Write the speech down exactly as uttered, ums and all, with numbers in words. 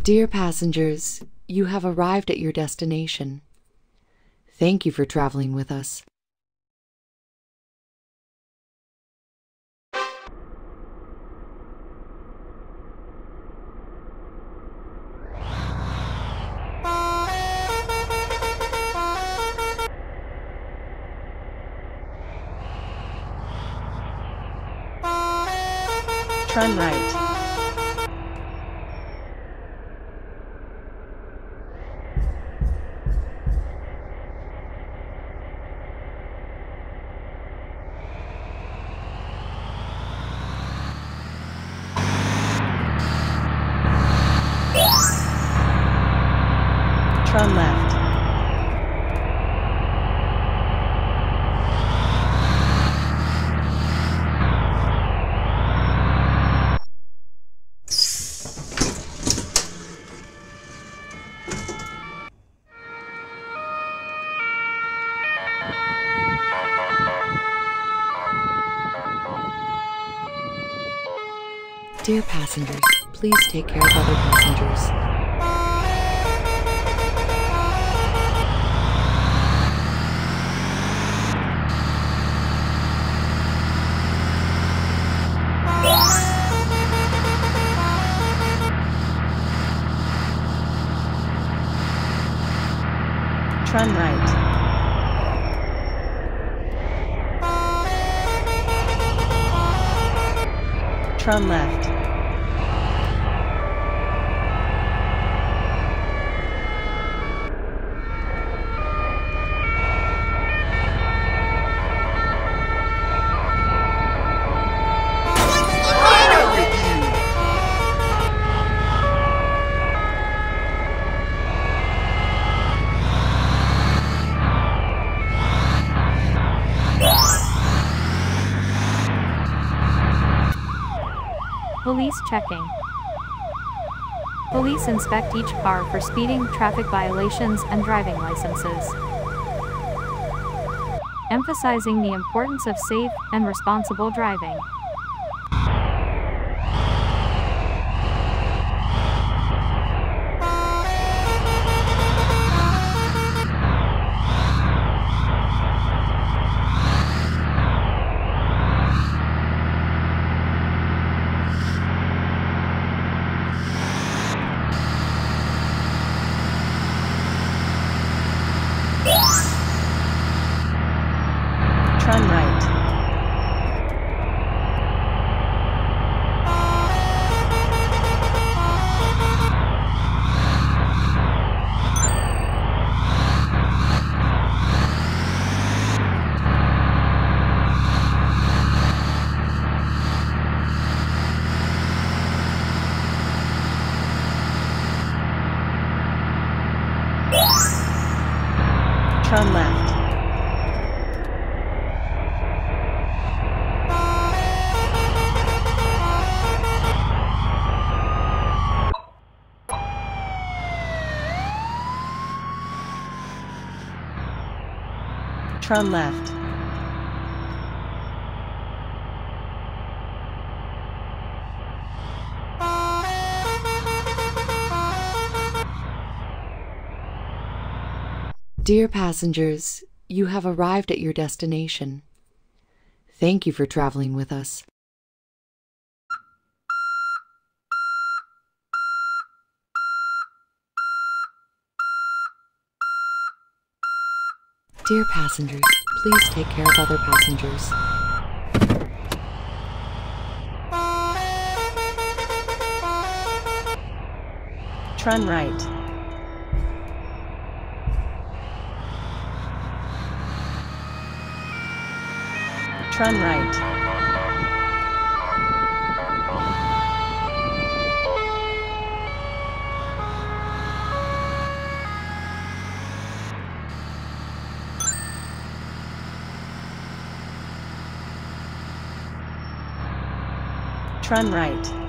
Dear passengers, you have arrived at your destination. Thank you for traveling with us. Turn right. Turn left. Dear passengers, please take care of other passengers. Turn right. Turn left. Police checking. Police inspect each car for speeding, traffic violations, and driving licenses, emphasizing the importance of safe and responsible driving. Turn right. Turn left. Turn left. Dear passengers, you have arrived at your destination. Thank you for traveling with us. Dear passengers, please take care of other passengers. Turn right. Turn right. Turn right.